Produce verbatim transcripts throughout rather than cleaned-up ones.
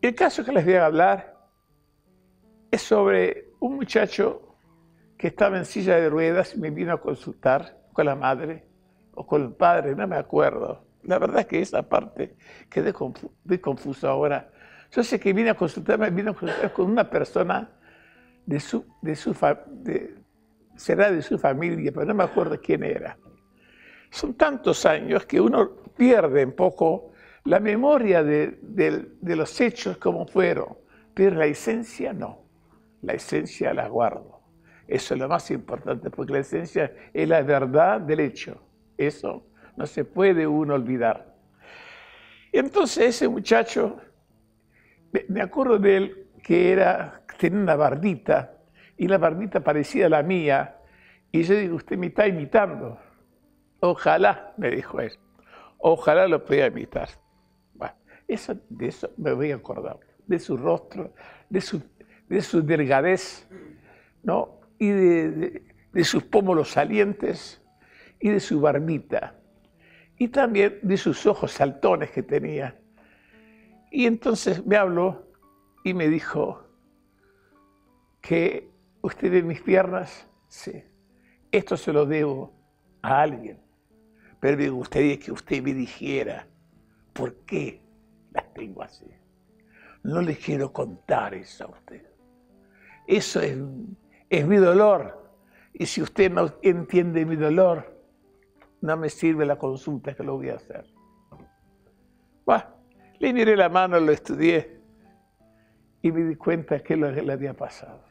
El caso que les voy a hablar es sobre un muchacho que estaba en silla de ruedas y me vino a consultar con la madre o con el padre, no me acuerdo. La verdad es que esa parte quedé confu de confuso ahora. Yo sé que vine a consultarme, vino a consultar con una persona de su, de su de, será de su familia, pero no me acuerdo quién era. Son tantos años que uno pierde un poco la memoria de, de, de los hechos como fueron, pero la esencia no. La esencia la guardo. Eso es lo más importante, porque la esencia es la verdad del hecho. Eso no se puede uno olvidar. Y entonces ese muchacho, me acuerdo de él que era, tenía una barbita, y la barbita parecía la mía, y yo digo, usted me está imitando. Ojalá, me dijo él, ojalá lo pueda imitar. Bueno, eso, de eso me voy a acordar, de su rostro, de su, de su delgadez, ¿no? Y de, de, de sus pómulos salientes, y de su barbita, y también de sus ojos saltones que tenía. Y entonces me habló y me dijo que usted ve mis piernas, sí, esto se lo debo a alguien. Pero me gustaría que usted me dijera por qué las tengo así. No le quiero contar eso a usted. Eso es, es mi dolor. Y si usted no entiende mi dolor, no me sirve la consulta que lo voy a hacer. Bueno, le miré la mano, lo estudié y me di cuenta que lo que le había pasado.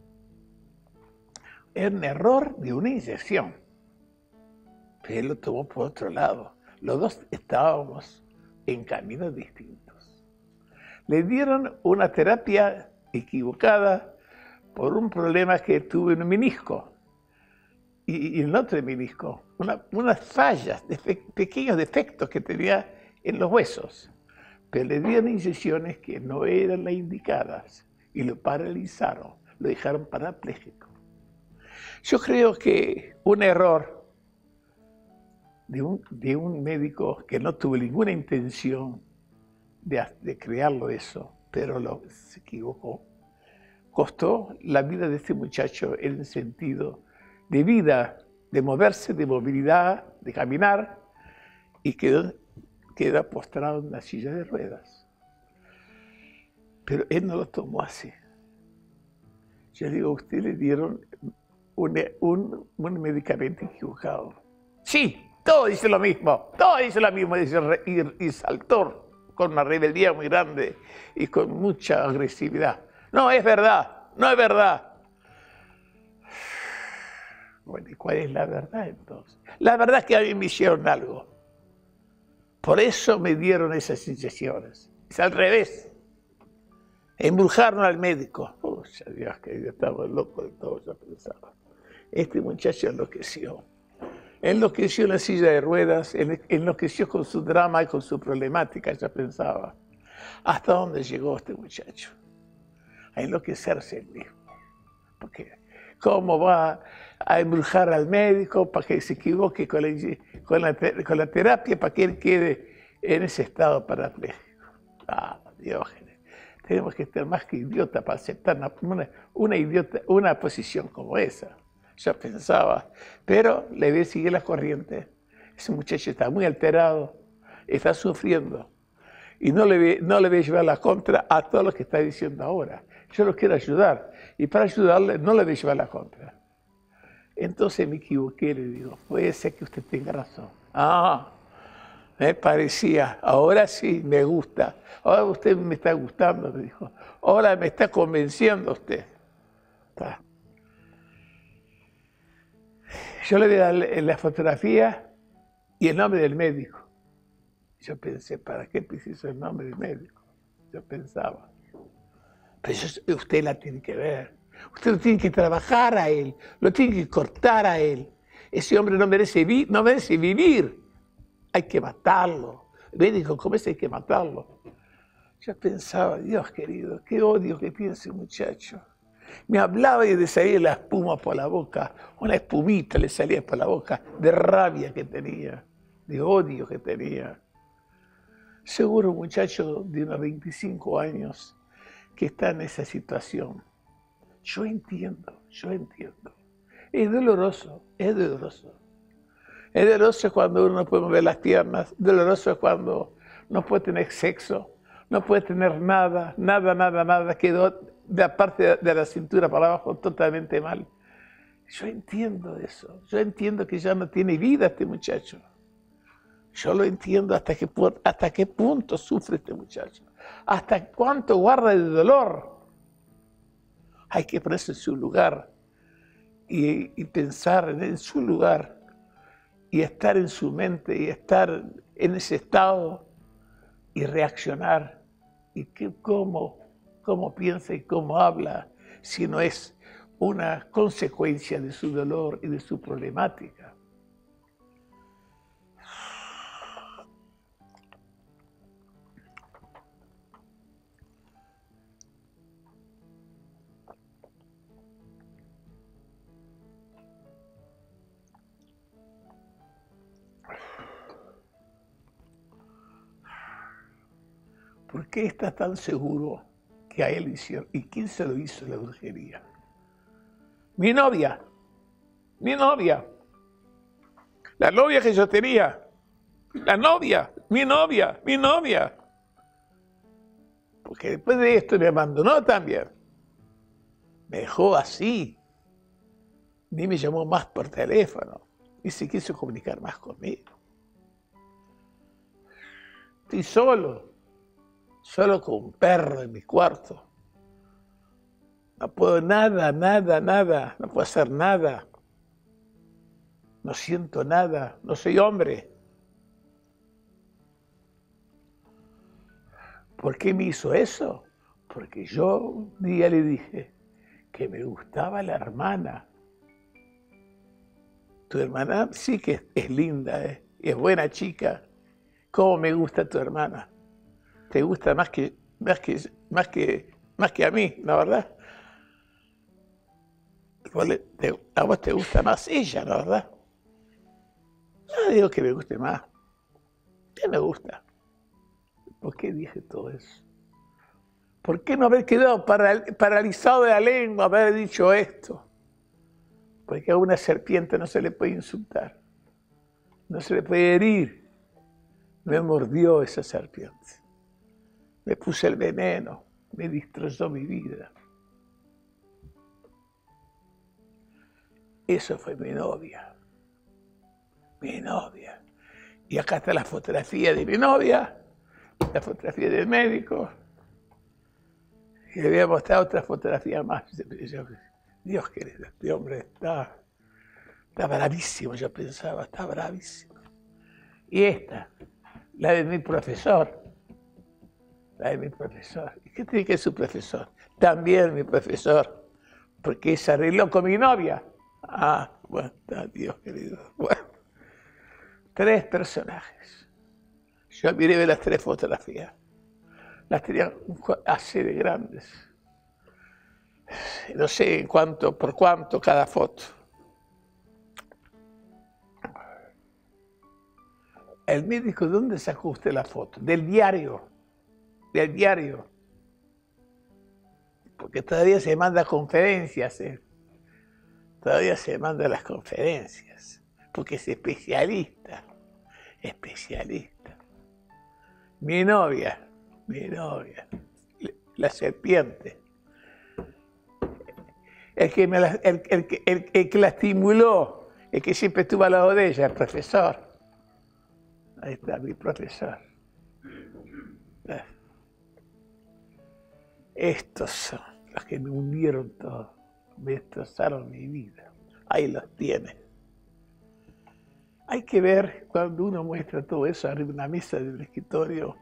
Era un error de una inyección. Pero él lo tomó por otro lado. Los dos estábamos en caminos distintos. Le dieron una terapia equivocada por un problema que tuve en un menisco y, y en otro menisco, una, unas fallas, defect, pequeños defectos que tenía en los huesos. Pero le dieron inyecciones que no eran las indicadas y lo paralizaron, lo dejaron parapléjico. Yo creo que un error De un, de un médico que no tuvo ninguna intención de, de crearlo eso, pero lo, se equivocó. Costó la vida de este muchacho en el sentido de vida, de moverse, de movilidad, de caminar, y quedó, quedó postrado en la silla de ruedas. Pero él no lo tomó así. Yo digo, a usted le dieron un, un, un medicamento equivocado. Sí. Todo dice lo mismo, todo dice lo mismo, dice, y, y saltó con una rebeldía muy grande y con mucha agresividad. No es verdad, no es verdad. Bueno, ¿y cuál es la verdad entonces? La verdad es que a mí me hicieron algo. Por eso me dieron esas inyecciones. Es al revés. Embrujaron al médico. Oh, Dios, que yo estaba loco de todo, yo pensaba. Este muchacho enloqueció. Enloqueció en la silla de ruedas, enloqueció con su drama y con su problemática, ya pensaba. ¿Hasta dónde llegó este muchacho? A enloquecerse él mismo. Porque ¿cómo va a embrujar al médico para que se equivoque con la, con la, con la terapia, para que él quede en ese estado parapléjico? Ah, Diógenes, tenemos que estar más que idiotas para aceptar una, una, una, idiota, una posición como esa. Yo pensaba, pero le voy a seguir la corriente. Ese muchacho está muy alterado, está sufriendo. Y no le, voy, no le voy a llevar la contra a todo lo que está diciendo ahora. Yo lo quiero ayudar. Y para ayudarle no le voy a llevar la contra. Entonces me equivoqué, le digo, puede ser que usted tenga razón. Ah, me parecía, ahora sí me gusta. Ahora usted me está gustando, me dijo. Ahora me está convenciendo usted. Está. Yo le voy a dar la fotografía y el nombre del médico. Yo pensé, ¿para qué preciso el nombre del médico? Yo pensaba. Pero eso, usted la tiene que ver. Usted lo tiene que trabajar a él, lo tiene que cortar a él. Ese hombre no merece, vi no merece vivir. Hay que matarlo. El médico, ¿cómo es? Hay que matarlo. Yo pensaba, Dios querido, qué odio que tiene ese muchacho. Me hablaba y le salía la espuma por la boca, una espumita le salía por la boca, de rabia que tenía, de odio que tenía. Seguro un muchacho de unos veinticinco años que está en esa situación. Yo entiendo, yo entiendo. Es doloroso, es doloroso. Es doloroso cuando uno no puede mover las piernas, doloroso cuando no puede tener sexo, no puede tener nada, nada, nada, nada, quedó de la parte de la cintura para abajo totalmente mal. Yo entiendo eso, yo entiendo que ya no tiene vida este muchacho. Yo lo entiendo hasta qué, hasta qué punto sufre este muchacho, hasta cuánto guarda de dolor. Hay que ponerse en su lugar y, y pensar en, en su lugar y estar en su mente y estar en ese estado y reaccionar. Y que, cómo, cómo piensa y cómo habla si no es una consecuencia de su dolor y de su problemática. ¿Por qué está tan seguro que a él hicieron? ¿Y quién se lo hizo la brujería? Mi novia, mi novia, la novia que yo tenía, la novia, mi novia, mi novia. Porque después de esto me abandonó también. Me dejó así. Ni me llamó más por teléfono, ni se quiso comunicar más conmigo. Estoy solo, solo con un perro en mi cuarto. No puedo nada, nada, nada, no puedo hacer nada. No siento nada, no soy hombre. ¿Por qué me hizo eso? Porque yo un día le dije que me gustaba la hermana. Tu hermana sí que es, es linda, ¿eh? Es buena chica. ¿Cómo me gusta tu hermana? Te gusta más que, más que, más que, más que a mí, ¿no, verdad? A vos te gusta más ella, ¿no, verdad? No digo que me guste más. ¿Qué me gusta? ¿Por qué dije todo eso? ¿Por qué no haber quedado paralizado de la lengua, haber dicho esto? Porque a una serpiente no se le puede insultar, no se le puede herir. Me mordió esa serpiente, me puse el veneno, me destrozó mi vida. Eso fue mi novia, mi novia. Y acá está la fotografía de mi novia, la fotografía del médico. Y le voy a mostrar otra fotografía más. Dios querido, este hombre está, está bravísimo, yo pensaba, está bravísimo. Y esta, la de mi profesor, la de mi profesor. ¿Y qué tiene que ser su profesor? También mi profesor, porque se arregló con mi novia. Ah, bueno, Dios querido. Bueno, tres personajes. Yo miré las tres fotografías. Las tenía así de grandes. No sé en cuánto, por cuánto cada foto. El médico, ¿dónde sacó usted la foto? Del diario. Del diario. Porque todavía se manda conferencias. ¿eh? Todavía se manda las conferencias. Porque es especialista. Especialista. Mi novia. Mi novia. La serpiente. El que, me la, el, el, el, el que la estimuló. El que siempre estuvo al lado de ella, el profesor. Ahí está mi profesor. Estos son los que me hundieron todo, me destrozaron mi vida. Ahí los tiene. Hay que ver cuando uno muestra todo eso arriba de una mesa del escritorio,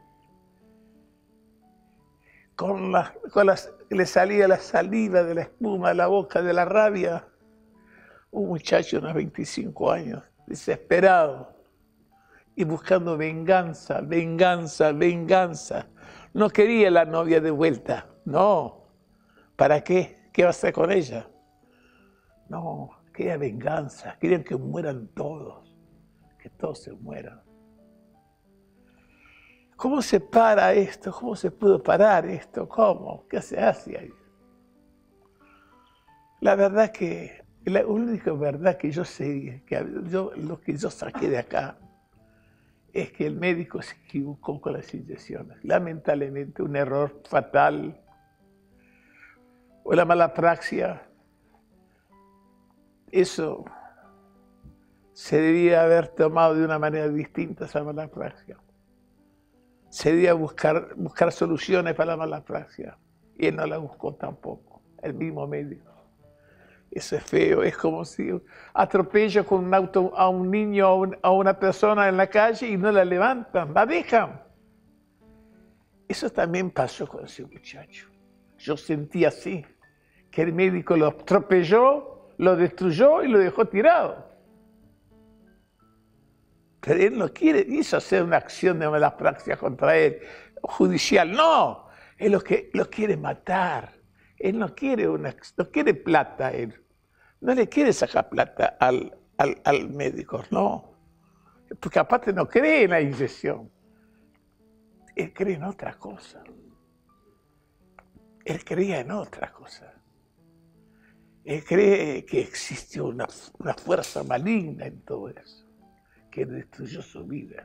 con, la, con las, le salía la saliva de la espuma de la boca, de la rabia. Un muchacho de unos veinticinco años, desesperado, y buscando venganza, venganza, venganza. No quería la novia de vuelta, no. ¿Para qué? ¿Qué va a hacer con ella? No, quería venganza, querían que mueran todos, que todos se mueran. ¿Cómo se para esto? ¿Cómo se pudo parar esto? ¿Cómo? ¿Qué se hace ahí? La verdad que, la única verdad que yo sé, que yo, lo que yo saqué de acá, es que el médico se equivocó con las inyecciones. Lamentablemente, un error fatal o la mala praxia, eso se debía haber tomado de una manera distinta, esa mala praxia. Se debía buscar, buscar soluciones para la mala praxia. Y él no la buscó tampoco, el mismo médico. Eso es feo, es como si atropello con un auto a un niño o a, un, a una persona en la calle y no la levantan, la dejan. Eso también pasó con ese muchacho. Yo sentí así, que el médico lo atropelló, lo destruyó y lo dejó tirado. Pero él no quiere, hizo hacer una acción de mala praxis contra él, judicial, no. Él lo, que, lo quiere matar. Él no quiere, una, no quiere plata, él. No le quiere sacar plata al, al, al médico, no. Porque aparte no cree en la inyección. Él cree en otra cosa. Él creía en otra cosa. Él cree que existe una, una fuerza maligna en todo eso, que destruyó su vida.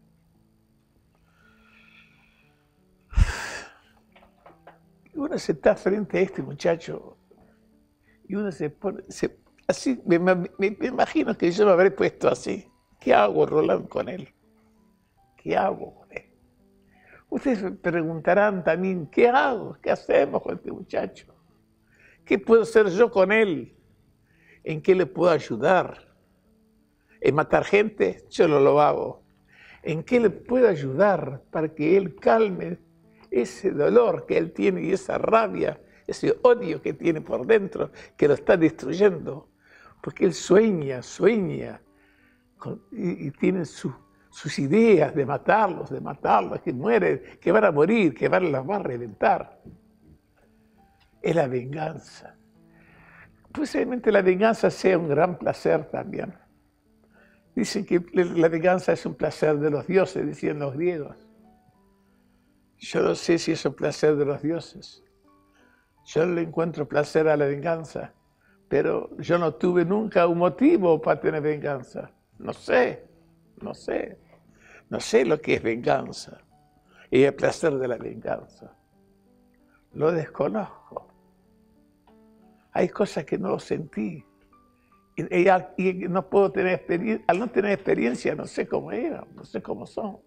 Y uno se está frente a este muchacho y uno se pone, se, así, me, me, me imagino que yo me habré puesto así. ¿Qué hago, Roland, con él? ¿Qué hago con él? Ustedes me preguntarán también, ¿qué hago? ¿Qué hacemos con este muchacho? ¿Qué puedo hacer yo con él? ¿En qué le puedo ayudar? ¿En matar gente? Yo no lo hago. ¿En qué le puedo ayudar para que él calme ese dolor que él tiene y esa rabia, ese odio que tiene por dentro, que lo está destruyendo? Porque él sueña, sueña con, y, y tiene su, sus ideas de matarlos, de matarlos, que mueren, que van a morir, que van, las van a reventar. Es la venganza. Posiblemente la venganza sea un gran placer también. Dicen que la venganza es un placer de los dioses, decían los griegos. Yo no sé si es un placer de los dioses. Yo no le encuentro placer a la venganza, pero yo no tuve nunca un motivo para tener venganza. No sé, no sé. No sé lo que es venganza y el placer de la venganza. Lo desconozco. Hay cosas que no lo sentí. Y, y, y no puedo tener experiencia, al no tener experiencia no sé cómo eran, no sé cómo son.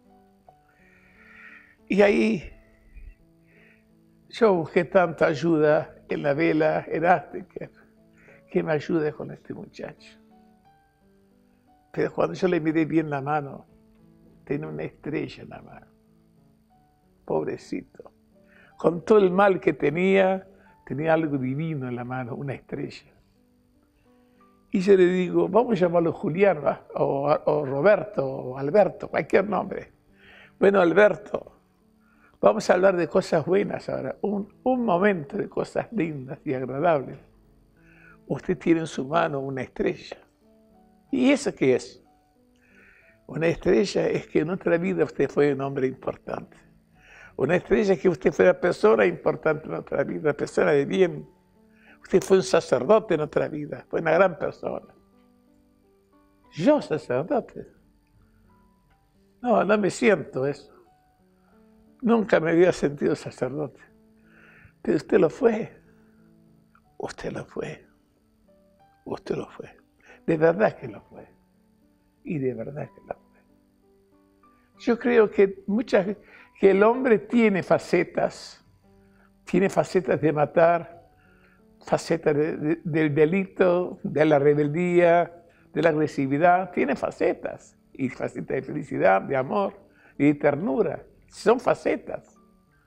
Y ahí yo busqué tanta ayuda en la vela, en Asteker, que me ayude con este muchacho. Pero cuando yo le miré bien la mano, tenía una estrella en la mano. Pobrecito. Con todo el mal que tenía, tenía algo divino en la mano, una estrella. Y yo le digo, vamos a llamarlo Julián, o, o Roberto, o Alberto, cualquier nombre. Bueno, Alberto, vamos a hablar de cosas buenas ahora, un, un momento de cosas lindas y agradables. Usted tiene en su mano una estrella. ¿Y eso qué es? Una estrella es que en otra vida usted fue un hombre importante. Una estrella es que usted fue una persona importante en otra vida, una persona de bien. Usted fue un sacerdote en otra vida, fue una gran persona. ¿Yo sacerdote? No, no me siento eso. Nunca me había sentido sacerdote. Pero usted lo fue. Usted lo fue. Usted lo fue. De verdad que lo fue. Y de verdad que lo fue. Yo creo que, muchas, que el hombre tiene facetas. Tiene facetas de matar, facetas de, de, del delito, de la rebeldía, de la agresividad. Tiene facetas. Y facetas de felicidad, de amor y de ternura. Son facetas.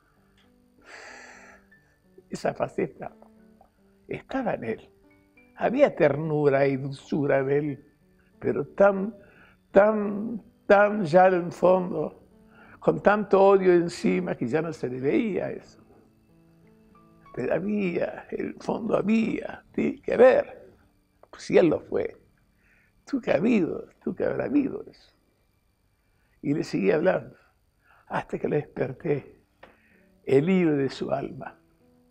Esa faceta estaba en él. Había ternura y dulzura en él, pero tan, tan, tan ya en el fondo, con tanto odio encima que ya no se le veía eso. Pero había, en el fondo había, tiene que ver. Pues si él lo fue, tú que ha habido, tú que habrá habido eso. Y le seguía hablando. hasta que le desperté el hilo de su alma.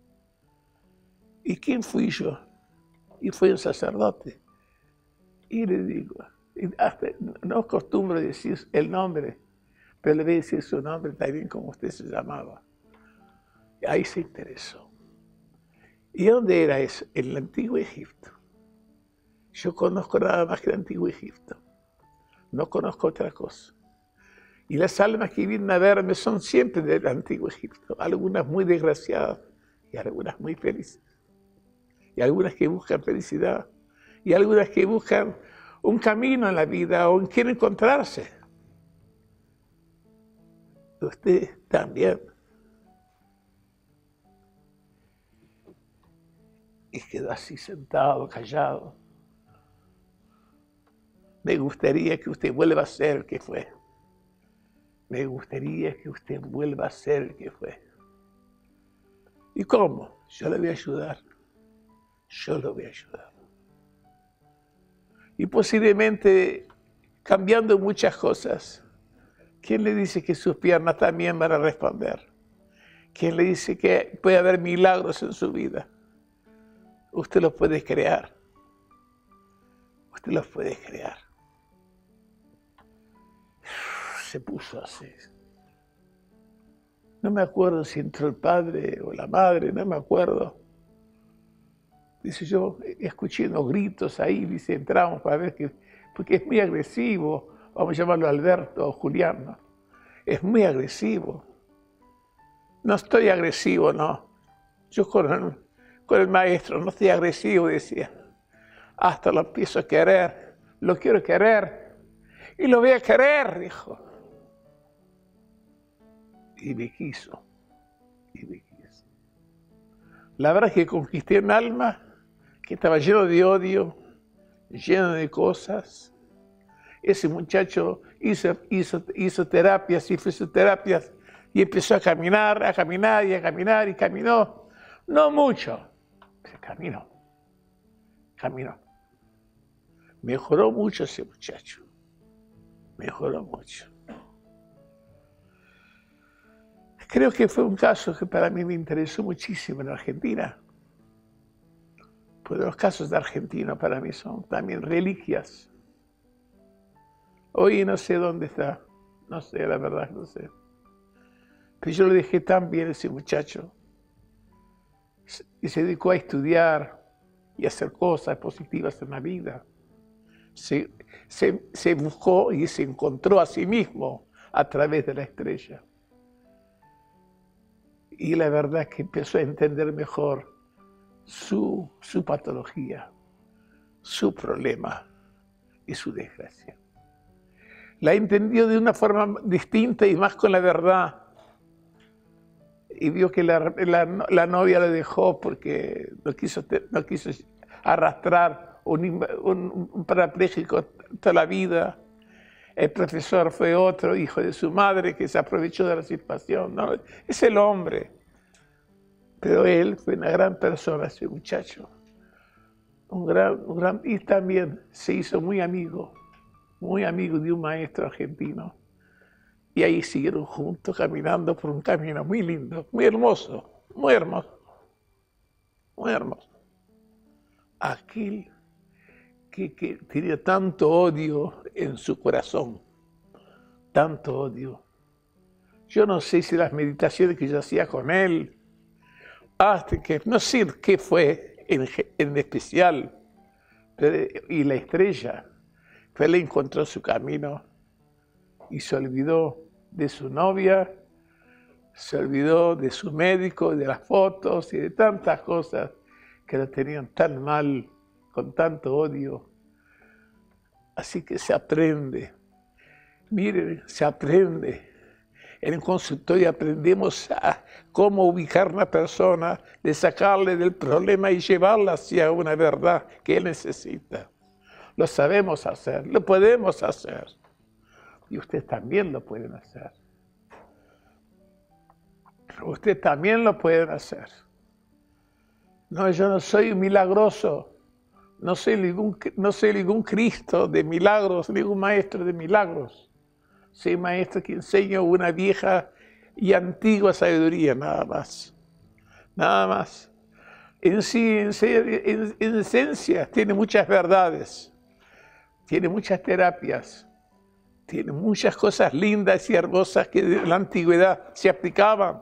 ¿Y quién fui yo? Y fue un sacerdote. Y le digo, hasta, no acostumbro decir el nombre, pero le voy a decir su nombre también como usted se llamaba. Y ahí se interesó. ¿Y dónde era eso? En el Antiguo Egipto. Yo conozco nada más que el Antiguo Egipto. No conozco otra cosa. Y las almas que vienen a verme son siempre del Antiguo Egipto. Algunas muy desgraciadas y algunas muy felices. Y algunas que buscan felicidad. Y algunas que buscan un camino en la vida o quieren encontrarse. Usted también. Y quedó así sentado, callado. Me gustaría que usted vuelva a ser el que fue. Me gustaría que usted vuelva a ser el que fue. ¿Y cómo? Yo le voy a ayudar. Yo lo voy a ayudar. Y posiblemente cambiando muchas cosas. ¿Quién le dice que sus piernas también van a responder? ¿Quién le dice que puede haber milagros en su vida? Usted los puede crear. Usted los puede crear. Se puso así. No me acuerdo si entró el padre o la madre, no me acuerdo. Dice, yo escuché unos gritos ahí, dice, entramos para ver que, porque es muy agresivo, vamos a llamarlo Alberto o Julián, ¿no? Es muy agresivo. No estoy agresivo, no. Yo con el, con el maestro no estoy agresivo, decía. Hasta lo empiezo a querer, lo quiero querer y lo voy a querer, dijo. Y me quiso, y me quiso. La verdad es que conquisté un alma que estaba lleno de odio, lleno de cosas. Ese muchacho hizo, hizo, hizo terapias y fisioterapias y empezó a caminar, a caminar y a caminar y caminó. No mucho, pero caminó, caminó. Mejoró mucho ese muchacho, mejoró mucho. Creo que fue un caso que para mí me interesó muchísimo en Argentina. Pues los casos de Argentina para mí son también reliquias. Hoy no sé dónde está, no sé, la verdad, no sé. Pero yo lo dejé tan bien ese muchacho. Y se dedicó a estudiar y a hacer cosas positivas en la vida. Se, se, se buscó y se encontró a sí mismo a través de la estrella. Y la verdad es que empezó a entender mejor su, su patología, su problema y su desgracia. La entendió de una forma distinta y más con la verdad. Y vio que la, la, la novia lo dejó porque no quiso, no quiso arrastrar un, un, un parapléjico toda la vida. El profesor fue otro hijo de su madre que se aprovechó de la situación. ¿No? Es el hombre. Pero él fue una gran persona, ese muchacho. Un gran, un gran, y también se hizo muy amigo, muy amigo de un maestro argentino. Y ahí siguieron juntos caminando por un camino muy lindo, muy hermoso, muy hermoso, muy hermoso. Aquel que, que tenía tanto odio en su corazón, tanto odio. Yo no sé si las meditaciones que yo hacía con él, hasta que, no sé qué fue en, en especial, pero, y la estrella, pero él encontró su camino y se olvidó de su novia, se olvidó de su médico, de las fotos y de tantas cosas que lo tenían tan mal, con tanto odio. Así que se aprende, miren, se aprende. En el consultorio aprendemos a cómo ubicar a una persona, de sacarle del problema y llevarla hacia una verdad que él necesita. Lo sabemos hacer, lo podemos hacer. Y ustedes también lo pueden hacer. Ustedes también lo pueden hacer. No, yo no soy un milagroso. No soy ningún, no soy ningún Cristo de milagros, ningún maestro de milagros. Soy maestro que enseño una vieja y antigua sabiduría, nada más. Nada más. En sí, en, en, en esencia, tiene muchas verdades, tiene muchas terapias, tiene muchas cosas lindas y hermosas que en la antigüedad se aplicaban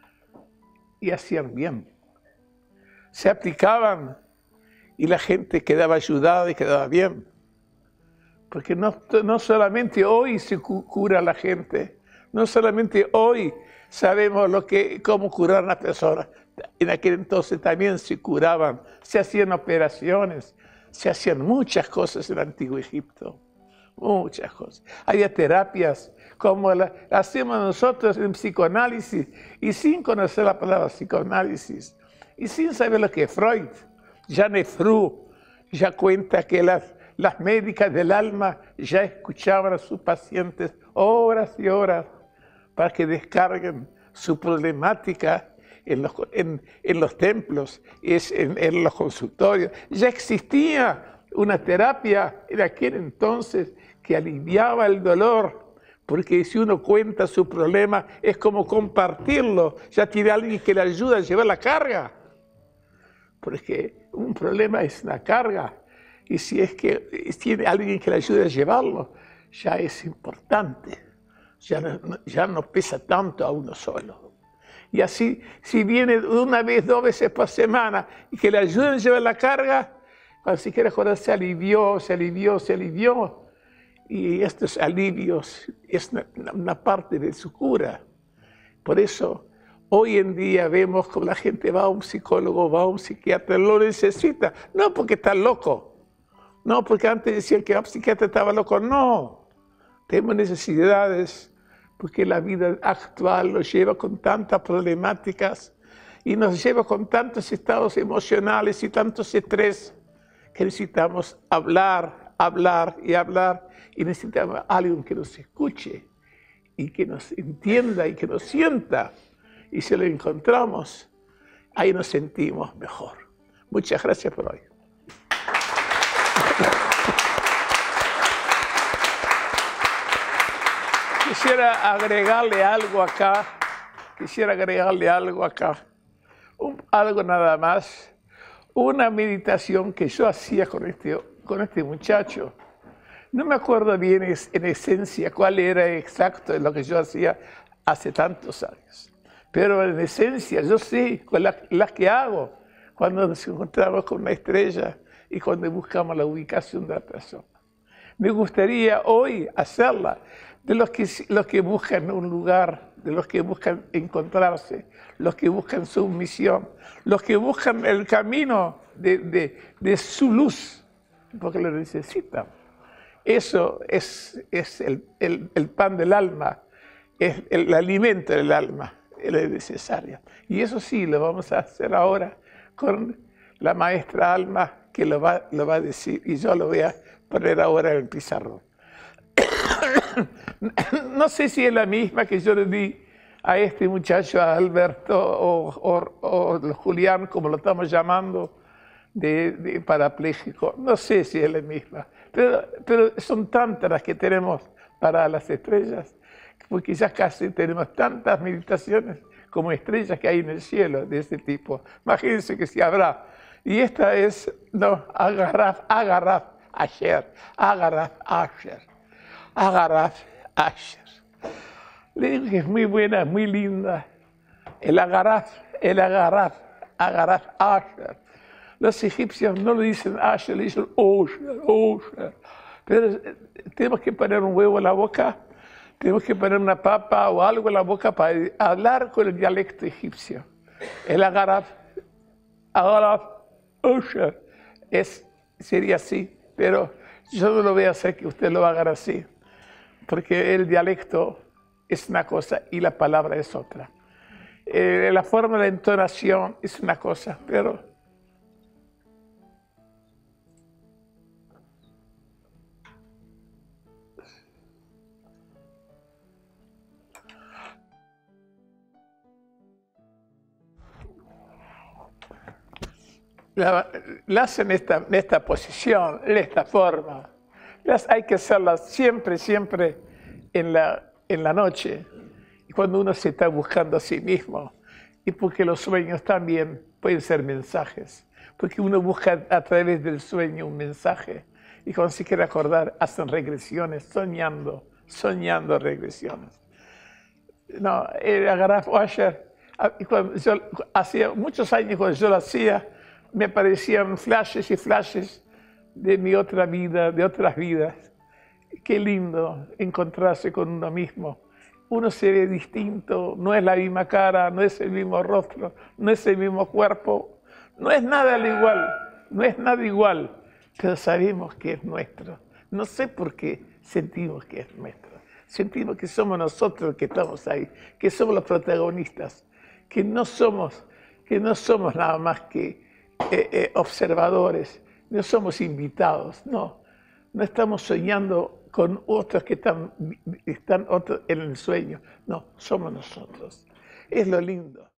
y hacían bien. Se aplicaban y la gente quedaba ayudada y quedaba bien. Porque no, no solamente hoy se cura a la gente, no solamente hoy sabemos lo que, cómo curar a una persona. En aquel entonces también se curaban, se hacían operaciones, se hacían muchas cosas en el antiguo Egipto, muchas cosas. Había terapias como la, la hacemos nosotros en psicoanálisis y sin conocer la palabra psicoanálisis y sin saber lo que es Freud. Jeanne Fru ya cuenta que las, las médicas del alma ya escuchaban a sus pacientes horas y horas para que descarguen su problemática en los, en, en los templos, es en, en los consultorios. Ya existía una terapia en aquel entonces que aliviaba el dolor, porque si uno cuenta su problema es como compartirlo, ya tiene alguien que le ayuda a llevar la carga, porque un problema es una carga, y si es que tiene alguien que le ayude a llevarlo, ya es importante, ya no, ya no pesa tanto a uno solo. Y así, si viene una vez, dos veces por semana y que le ayuden a llevar la carga, cuando siquiera cuando se alivió, se alivió, se alivió. Y estos alivios es una, una parte de su cura. Por eso, hoy en día vemos como la gente va a un psicólogo, va a un psiquiatra, lo necesita. No porque está loco. No porque antes decían que el psiquiatra estaba loco. No. Tenemos necesidades porque la vida actual nos lleva con tantas problemáticas y nos lleva con tantos estados emocionales y tantos estrés que necesitamos hablar, hablar y hablar y necesitamos a alguien que nos escuche y que nos entienda y que nos sienta. Y si lo encontramos, ahí nos sentimos mejor. Muchas gracias por hoy. Quisiera agregarle algo acá, quisiera agregarle algo acá, un, algo nada más, una meditación que yo hacía con este, con este muchacho. No me acuerdo bien es, en esencia cuál era exacto lo que yo hacía hace tantos años, pero en esencia yo sé las la que hago cuando nos encontramos con una estrella y cuando buscamos la ubicación de la persona. Me gustaría hoy hacerla de los que, los que buscan un lugar, de los que buscan encontrarse, los que buscan su misión, los que buscan el camino de, de, de su luz, porque lo necesitan. Eso es, es el, el, el pan del alma, es el alimento del alma, es necesario. Y eso sí, lo vamos a hacer ahora con la maestra Alma, que lo va, lo va a decir, y yo lo voy a poner ahora en el pizarrón. No sé si es la misma que yo le di a este muchacho, a Alberto o, o, o Julián, como lo estamos llamando, de, de parapléjico. No sé si es la misma, pero, pero son tantas las que tenemos para las estrellas, porque ya casi tenemos tantas meditaciones como estrellas que hay en el cielo de este tipo. Imagínense que si habrá. Y esta es, no, Agarraf, Agarraf, Asher, Agarraf, Asher, Agarraf, Asher. Le digo que es muy buena, muy linda. El Agarraf, el Agarraf, Agarraf, Asher. Los egipcios no le dicen Asher, le dicen Osher, Osher. Pero tenemos que poner un huevo en la boca, tenemos que poner una papa o algo en la boca para hablar con el dialecto egipcio. El Agarraf, Agarraf, Osher, es, sería así, pero yo no lo voy a hacer que usted lo haga así, porque el dialecto es una cosa y la palabra es otra. Eh, la forma de entonación es una cosa, pero la, la hacen en esta, en esta posición, en esta forma. Las hay que hacerlas siempre, siempre en la, en la noche, y cuando uno se está buscando a sí mismo, y porque los sueños también pueden ser mensajes, porque uno busca a través del sueño un mensaje, y cuando se quiere acordar, hacen regresiones, soñando, soñando regresiones. No, el Agaraf Washer, y cuando yo, hacía muchos años cuando yo lo hacía, me aparecían flashes y flashes de mi otra vida, de otras vidas. Qué lindo encontrarse con uno mismo. Uno se ve distinto, no es la misma cara, no es el mismo rostro, no es el mismo cuerpo, no es nada al igual, no es nada igual, pero sabemos que es nuestro. No sé por qué sentimos que es nuestro. Sentimos que somos nosotros que estamos ahí, que somos los protagonistas, que no somos, que no somos nada más que eh, eh, observadores, no somos invitados, no. No estamos soñando con otros que están, están otros en el sueño. No, somos nosotros. Es lo lindo.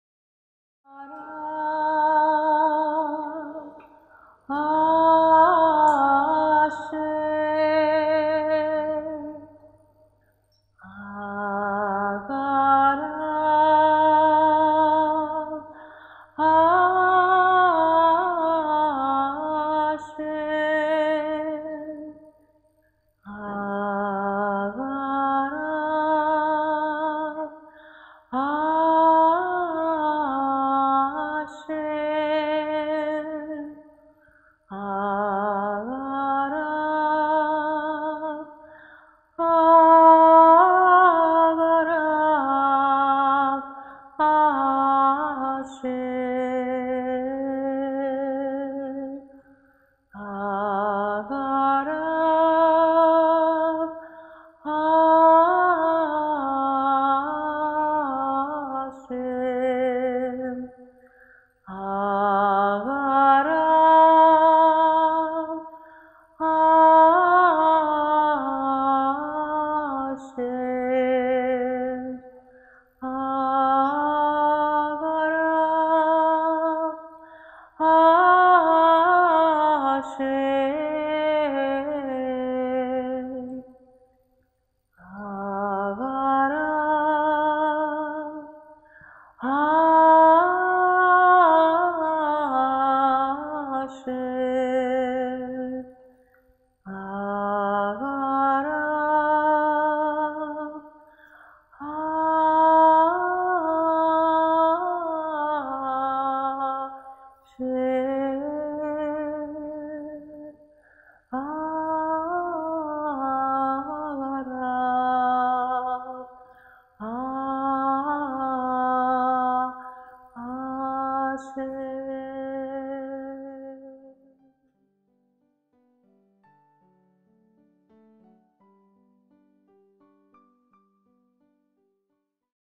Hashem.